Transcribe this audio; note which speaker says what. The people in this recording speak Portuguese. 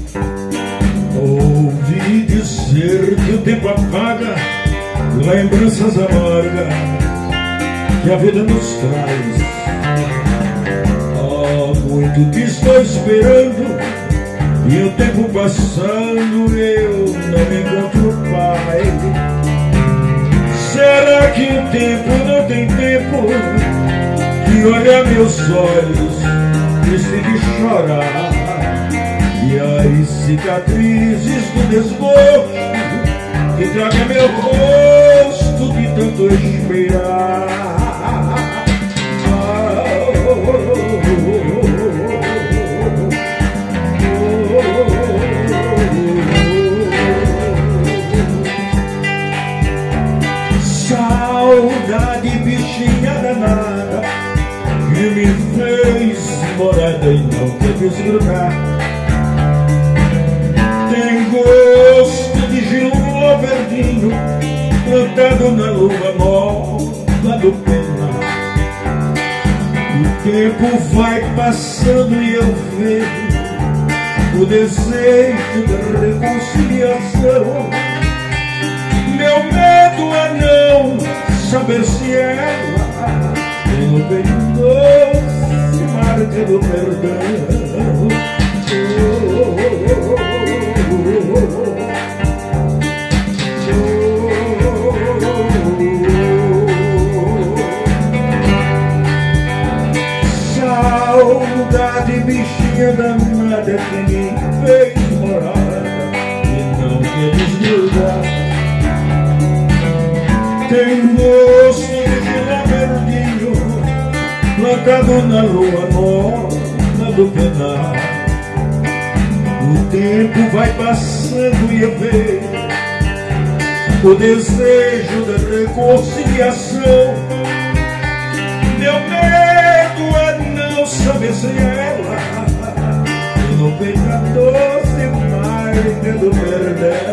Speaker 1: Ouvi dizer que o tempo apaga lembranças amargas que a vida nos traz. Há muito que estou esperando e o tempo passando eu não encontro pai. Será que o tempo não tem tempo de olhar meus olhos, decide chorar? E as cicatrizes do desgosto que traga meu rosto de tanto esperar. Saudade, bichinha danada, que me fez morada e não quer desgrudar. Tem gosto de gilo verdinho plantado na lua nova do penar. O tempo vai passando e eu vejo o desejo da reconciliação. Meu medo é não saber se ela tem no peito doce marca do perdão. Saudade, bichinha danada, que me fez morar e não quer desgrudar. Tem gosto de gelo verdinho plantado na lua nova do penar. O tempo vai passando e eu vejo o desejo da reconciliação. Meu medo é não saber se ela tem no peito a doce marca do perdão.